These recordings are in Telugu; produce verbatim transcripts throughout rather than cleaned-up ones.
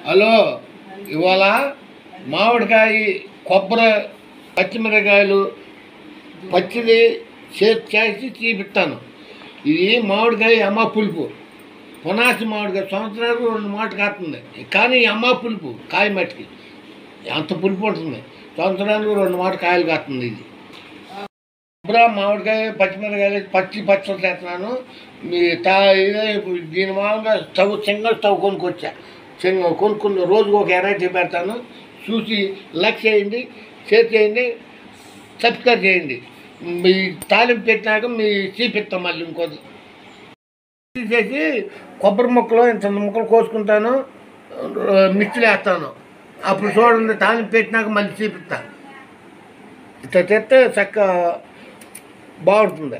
హలో, ఇవాళ మామిడికాయ, కొబ్బరి, పచ్చిమిరకాయలు పచ్చిది చేసి చూపిస్తాను. ఇది మామిడికాయ అమ్మ పులుపు, పునాసి మామిడికాయ సంవత్సరాలు రెండు మాట కాస్తుంది. కానీ అమ్మ పులుపు కాయ మట్టికి అంత పులుపు ఉంటుంది. సంవత్సరానికి రెండు మాట కాయలు కాస్తుంది. ఇది కొబ్బరి, మామిడికాయ, పచ్చిమిరకాయలు పచ్చి పచ్చడి చేస్తున్నాను. మీ తా ఇదే దీని మామూలుగా స్టవ్ సింగల్ స్టవ్ కొనుక్కొచ్చా. సింగ కొనుక్కుని రోజుకు ఒక వెరైటీ పెడతాను. చూసి లైక్ చేయండి, షేర్ చేయండి, సబ్స్క్రైబ్ చేయండి. మీ తాలింపు పెట్టినాక మీ చూపిస్తాం. మళ్ళీ ఇంకోది తీసేసి కొబ్బరి ముక్కలు ఇంత ముక్కలు కోసుకుంటాను, మిక్సీలో వేస్తాను. అప్పుడు చూడండి, తాలింపు పెట్టినాక మళ్ళీ చూపిస్తాను. ఇట్లా చేస్తే చక్క బాగుంటుంది.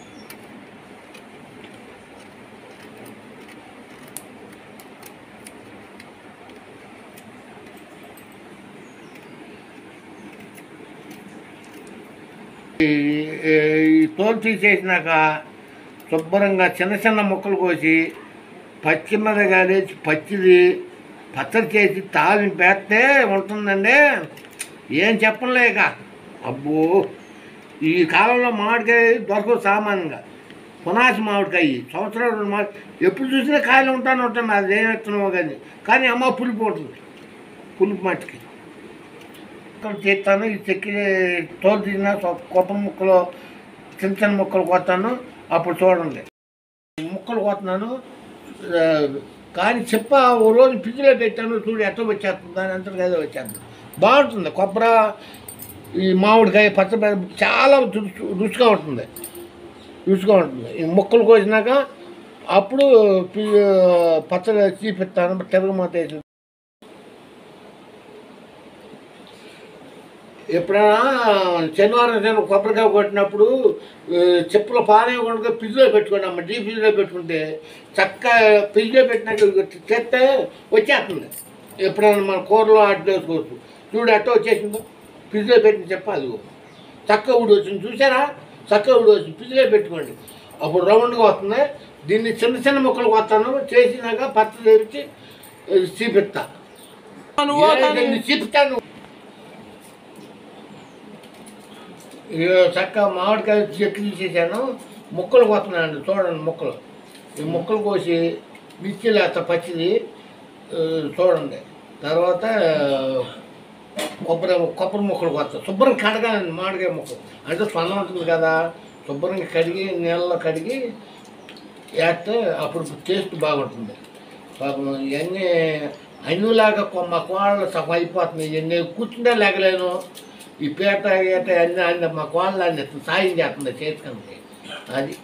ఈ తోలు తీసేసినాక శుభ్రంగా చిన్న చిన్న ముక్కలు కోసి పచ్చిమిరకాయలు వేసి పచ్చిది పచ్చడి చేసి తాలింపు వేస్తే ఉంటుందండి. ఏం చెప్పలేక అబ్బో, ఈ కాలంలో మామిడికాయ దొరకదు సామాన్యంగా. పునాసి మామిడికాయ సంవత్సరాలు రెండు మా ఎప్పుడు చూసినా కాయలు ఉంటానే ఉంటాను. అది ఏం ఎత్తున్నామో కానీ కానీ అమ్మ పులుపు ఉంటుంది. పులుపు మట్టికి చేస్తాను. ఈ చెక్కి తోలు తీసిన కొబ్బరి ముక్కలు చిన్న చిన్న ముక్కలు కోస్తాను. అప్పుడు చూడండి, ముక్కలు కోస్తున్నాను. కానీ చెప్ప ఓ రోజు ఫ్రిడ్జ్లో పెట్టాను. చూడు ఎట్లా వచ్చేస్తుంది, దాని అంతా ఏదో వచ్చేస్తుంది. బాగుంటుంది. కొబ్బరి, ఈ మామిడికాయ పచ్చడి చాలా రుచిగా ఉంటుంది. రుచిగా ఉంటుంది. ఈ ముక్కలు కోసినాక అప్పుడు పచ్చడి చూపిస్తాను. తిరగమాత వేసి ఎప్పుడైనా శనివారం నేను కొబ్బరికాయ కొట్టినప్పుడు చెప్పుల పానేయకుండా ఫ్రిడ్జ్లో పెట్టుకోండి అమ్మ. డీ ఫ్రిడ్జ్లో పెట్టుకుంటే చక్క ఫ్రిడ్జ్లో పెట్టినాక చెత్త వచ్చేస్తుంది. ఎప్పుడైనా మన కూరలో అడ్డు వేసుకోవచ్చు. చూడు అట్ట వచ్చేసిందో, ఫ్రిడ్జ్లో పెట్టిన చెప్ప అది చక్క ఊడి వచ్చింది. చూసారా, చక్క ఊడి వచ్చింది. ఫ్రిడ్జ్లో పెట్టుకోండి, అప్పుడు రౌండ్గా వస్తుంది. దీన్ని చిన్న చిన్న ముక్కలు వస్తాను. చేసినాక పచ్చ తెరిచి చూపిస్తా చూపిస్తాను. చక్క మామిడికాయ చెక్కు తీసేసాను. ముక్కలు కోస్తున్నాను. చూడండి ముక్కలు. ఈ ముక్కలు కోసి మిర్చిలు వేస్తా పచ్చిది. చూడండి, తర్వాత కొబ్బరి కొబ్బరి ముక్కలు కొత్త శుభ్రంగా కడగాలండి. మామిడికాయ ముక్కలు అంటే స్పందన ఉంటుంది కదా, శుభ్రంగా కడిగి నీళ్ళలో కడిగి వేస్తే అప్పుడు టేస్ట్ బాగుంటుంది. పాపం ఇవన్నీ అన్నిలాగా మా కోళ్ళ సఫా అయిపోతుంది. ఇవన్నీ కూర్చుంటే లేగలేను. ఈ పేట గేట అన్నీ అన్నీ మా కోళ్ళ అన్నీ సాయం చేస్తుంది చేతికంటే. అది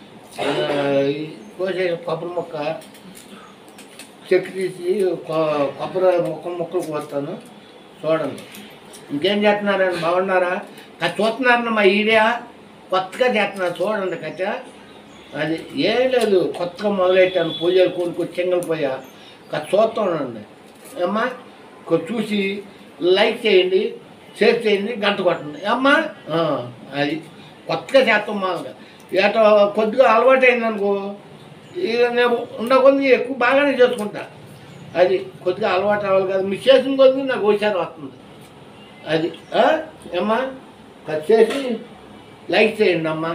కోసే కొబ్బరి ముక్క చెక్కు తీసి కొబ్బరి ముక్కలు ముక్కలు కోస్తాను. చూడండి, ఇంకేం చేస్తున్నారండి, బాగున్నారా? అది చూస్తున్నారన్న మా ఈడియా కొత్తగా చేస్తున్నారు. చూడండి కచ్చ, అది ఏం లేదు, కొత్తగా మొదలెట్టాను. పూజలు కొనుక్కొని చెంగలు పోయా అది చూస్తానండి అమ్మా. చూసి లైక్ చేయండి, షేర్ చేయండి, గంట కొట్టండి అమ్మా. అది కొత్తగా చేస్తాం. మామూలుగా ఏటో కొద్దిగా అలవాటు అయిందనుకో, ఇక నేను ఉండకొద్ది ఎక్కువ బాగానే చేసుకుంటా. అది కొద్దిగా అలవాటు అవ్వాలి కదా. మిస్ చేసిన కొద్ది నాకు హుషారు వస్తుంది. అది అమ్మా, కట్ చేసి లైక్ చేయండి అమ్మా.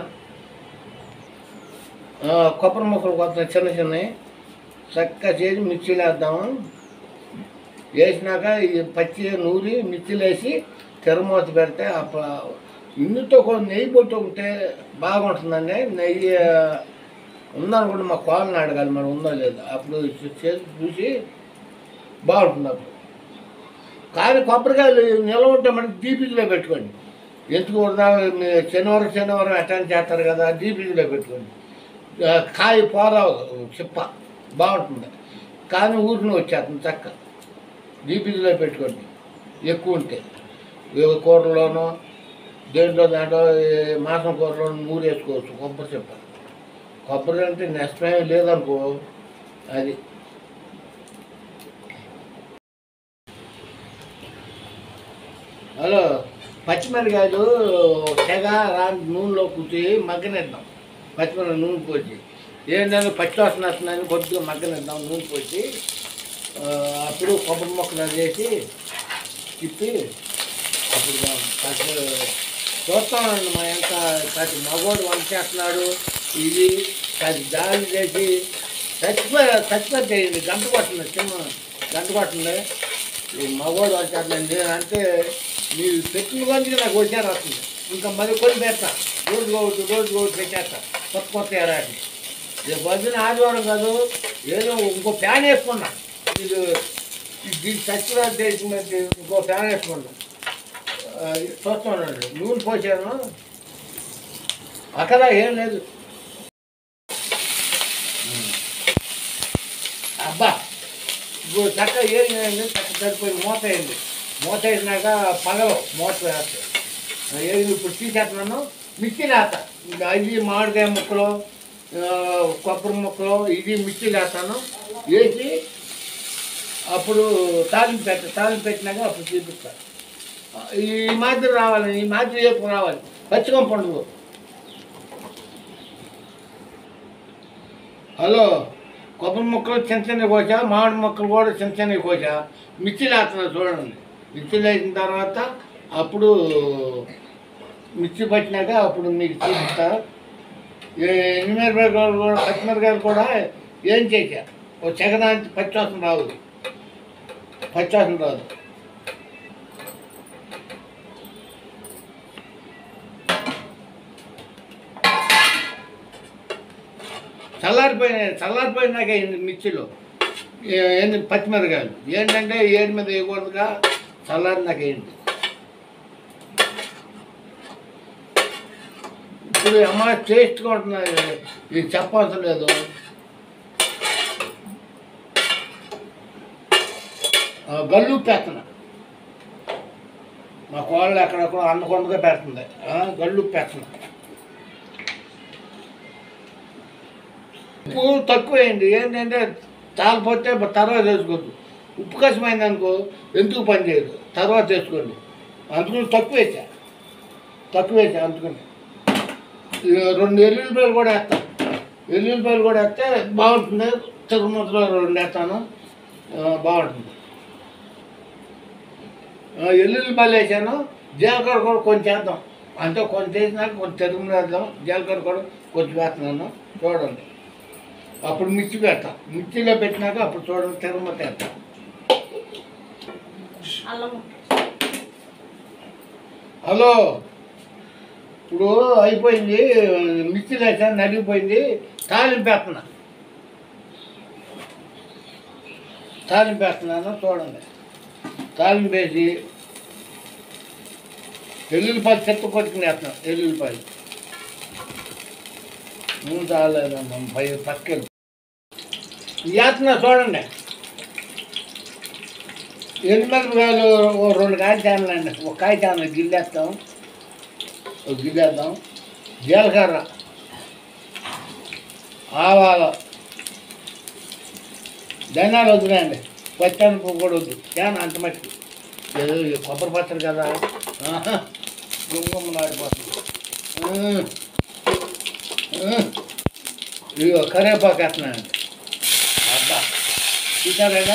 కొబ్బరి ముక్కలు కొత్త చిన్న చిన్నవి చక్కగా చేసి మిక్సీలో వేద్దాము. వేసినాక ఇది పచ్చి నూరి మిక్సీలో వేసి తెరమూత పెడితే అప్పుడు ఇన్నితో కొంచెం నెయ్యి పొట్టుకుంటే బాగుంటుందండి. నెయ్యి ఉందనుకుంటే మా కోళ్ళని అడగాలి మనం ఉందో లేదో. అప్పుడు చేసి చూసి బాగుంటుంది అప్పుడు. కానీ కొబ్బరికాయలు నిల్వ ఉంటే మనకి డీపీలో పెట్టుకోండి. ఎందుకు వృధా, శనివారం శనివారం అటెండ్ చేస్తారు కదా, డీపీలో పెట్టుకోండి. కాయ పోరావు చిప్ప బాగుంటుంది. కానీ ఊరిని వచ్చేస్తుంది చక్క. డీపీలో పెట్టుకోండి. ఎక్కువ ఉంటే కూరలోనో దేంట్లో దాంట్లో మాసం కూరలో నూరు వేసుకోవచ్చు. కొబ్బరి చిప్ప కొబ్బరి అంటే నష్టమేమి లేదనుకో. అది హలో, పచ్చిమిరకాయలు తెగ రా నూనెలో కూర్చి మగ్గనిద్దాం. పచ్చిమిరకాయ నూనె పోసి ఏంటంటే పచ్చి వాసన వస్తుందని కొద్దిగా మగ్గనిద్దాం. నూనె పోసి అప్పుడు కొబ్బరి ముక్కలు అది వేసి తిప్పి అప్పుడు కాస్త చూస్తామండి మా ఎంత కాస్త మగోడు వంట చేస్తున్నాడు ఇది కాస్త జాలి చేసి చచ్చిపోయి చచ్చిపోయి చేయండి గంట కొట్టండి చిన్న గంట కొట్టండి ఈ మగోడు వంట చేస్తున్నాండి అంటే మీరు పెట్టిన కొద్దిగా నాకు వచ్చారు వస్తుంది ఇంకా మరి కొన్ని పెడతా రోజు ఒకటి రోజు ఒకటి పెట్టేస్తా కొత్త కొత్త ఎరాటి రేపు పొద్దున ఆదివారం కాదు ఏదో ఇంకో ఫ్యాన్ వేసుకున్నా ఇది దీన్ని చచ్చిపోయి చేసిన ఇంకో ఫ్యాన్ వేసుకున్నా చూస్తానండి నూనె పోసాను అక్కడ ఏం లేదు అబ్బా ఇప్పుడు చక్కగా ఏం చేయండి చక్క సరిపోయి మూత అయింది మూత వేసినాక పగలు మూత వేస్తాయి ఏది ఇప్పుడు తీసేస్తున్నాను మిర్చి లేత ఇంకా ఇది మామిడికాయ ముక్కలు కొబ్బరి ముక్కలు ఇది మిర్చి లేస్తాను వేసి అప్పుడు తాలింపు పెట్ట తాలింపు పెట్టినాక అప్పుడు చూపిస్తాను ఈ మాదిరి రావాలి ఈ మాదిరి వేపు రావాలి పచ్చికం పండుగ హలో కొబ్బరి ముక్కలు చిన్న చిన్న కోసా మామిడి ముక్కలు కూడా చిన్న చిన్నవి కోసా మిర్చిలు వేస్తున్నా చూడండి మిర్చిలు వేసిన తర్వాత అప్పుడు మిర్చి పట్టినాక అప్పుడు మీకు చూపిస్తా ఎనిమిరకాయలు కూడా పచ్చిమిరకాయలు కూడా ఏం చేసా ఓ చెగదానికి పచ్చివాసన రాదు పచ్చివాసన రాదు చల్లారిపోయిన చల్లారిపోయినాక మిర్చిలో ఏంటి పచ్చిమిరకాయలు ఏంటంటే ఏడు మీద వేయకూడదుగా చల్లారినాక ఏంటి ఇప్పుడు అమ్మ టేస్ట్గా ఉంటున్నాయి ఇది చెప్పవలసిన లేదు గల్లు పెత్తన మా కోళ్ళు ఎక్కడెక్కడ అన్నకొండగా పెడుతుంది గల్లు పెత్తన ఉప్పు తక్కువేయండి ఏంటంటే తాగపోతే తర్వాత వేసుకోవద్దు ఉప్పు కష్టమైంది అనుకో ఎందుకు పని చేయదు తర్వాత వేసుకోండి అందుకని తక్కువ వేసా తక్కువ వేసా అందుకని రెండు ఎల్లుల్లిపాయలు కూడా వేస్తాను ఎల్లుల్లిపాయలు కూడా వేస్తే బాగుంటుంది తిరుమలలో రెండు వేస్తాను బాగుంటుంది ఎల్లుల్లిపాయలు వేసాను జీలకర్ర కూడా కొంచెం వేద్దాం అంటే కొంచెం వేసినాక కొంచెం తిరుమల వేద్దాం జీలకర్ర కూడా కొంచెం వేస్తున్నాను చూడండి అప్పుడు మిర్చి పెడతాం మిర్చిలో పెట్టినాక అప్పుడు చూడండి తిరుమల వేస్తాం హలో ఇప్పుడు అయిపోయింది మిర్చి వేసాను నలిగిపోయింది తాలింపు వేస్తున్నా తాలింపు వేస్తున్నాను చూడండి తాలింపు వేసి ఎల్లుల్లిపాయలు చెత్త కొట్టుకుని వేస్తున్నాను ఎల్లుల్లిపాయలు నూనె తాగలేదమ్మా పై పక్కలు వేస్తున్నా చూడండి ఎనిమిరపకాయలు ఓ రెండు కాయలు చాలండి ఒక కాయ చాలు గిల్లేస్తాం ఒక గిల్లేద్దాం జీలకర్ర ఆవాలు ధనియాలు వద్దులేండి పచ్చనిపు కూడా వద్దు చాలా అంత మట్టుకు ఏదో కొబ్బరి పచ్చడి కదా గుమ్మలు ఆడిపోతుంది ఇదిగో కరివేపాకు వేస్తున్నానండి అబ్బా చూసారా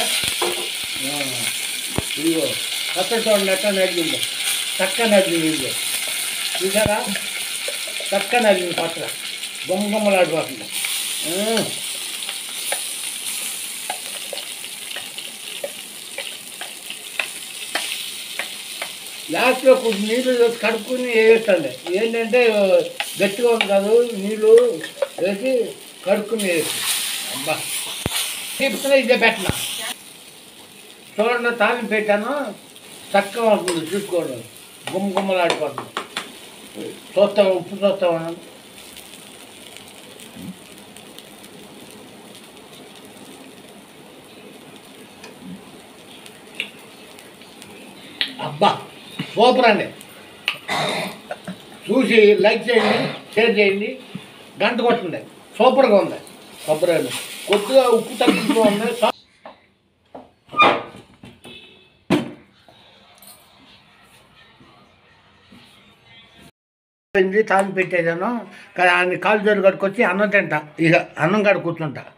ఇదిగో పచ్చడి చూడండి ఎట్లా నడిగిందో చక్క నడిగింది ఇదిగో చూసారా చక్క నడిగింది పచ్చడి గుమ్మ గుమ్మలు ఆడిపోతుంది లాస్ట్లో కొంచెం నీళ్ళు కడుక్కుని వేయొచ్చండి ఏంటంటే గట్టిగా ఉంది కాదు నీళ్ళు వేసి కడుక్కుని వేసి అబ్బా చెప్తున్నా ఇదే పెట్టిన చూడండి తాలింపు పెట్టాను చక్కగా ఉంటుంది చూసుకోండి గుమ్మ గుమ్మలు ఆడిపోతుంది చూస్తాం ఉప్పు చూస్తామన్నా అబ్బా సూపర్ అండి చూసి లైక్ చేయండి షేర్ చేయండి గంట కొట్టండి సూపర్గా ఉంది కొబ్బరి కొద్దిగా ఉప్పు తగ్గుతూ ఉంది తాను పెట్టేదాను కానీ ఆయన కాలు జోరు కట్టుకొచ్చి అన్నం తింటా ఇక అన్నం కాడ కూర్చుంటా